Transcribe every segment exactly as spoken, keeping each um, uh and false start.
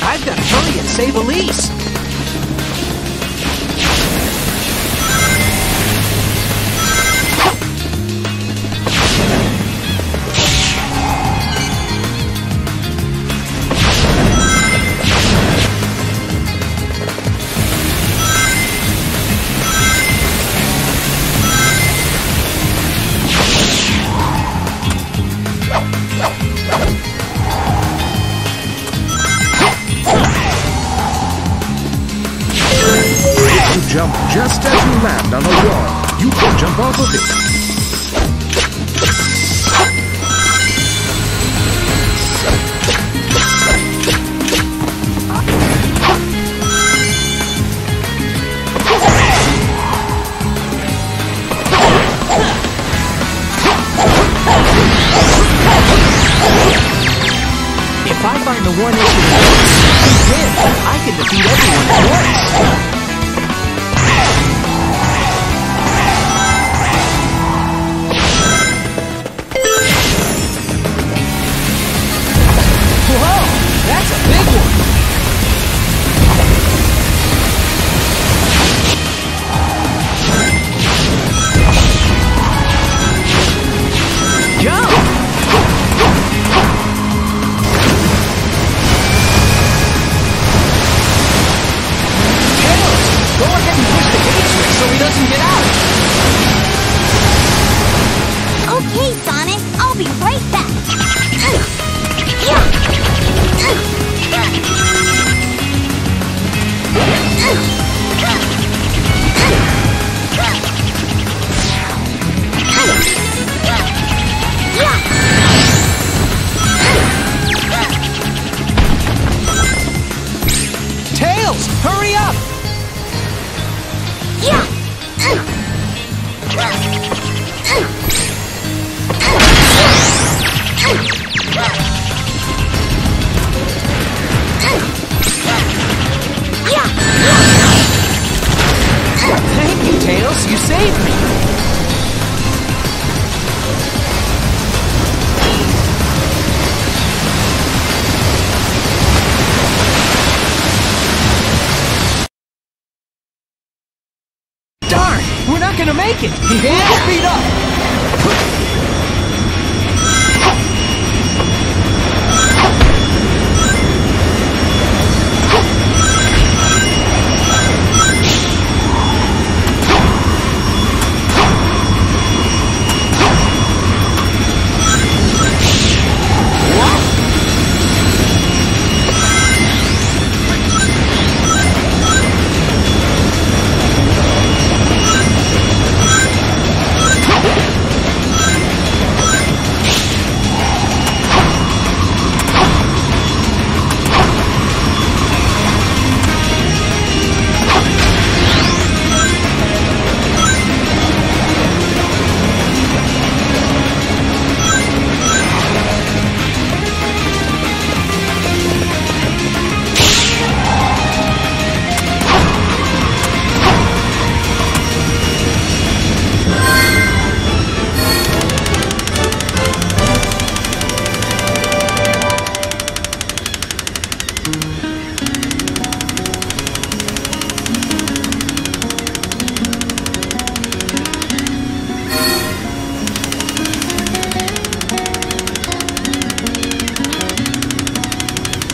I've got to hurry and save Elise. Jump just as you land on a wall. You can jump off of it. If I find the one issue in this, then I can defeat everyone at once. That's a big one! Jump! Tails! Go ahead and push the gate switch so he doesn't get out! Okay, Sonic, I'll be right back! Yeah! Tails, hurry up! Yeah! Thank you, Tails. You saved me. Darn! We're not gonna make it. Yeah. Speed up.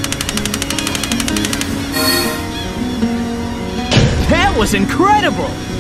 That was incredible!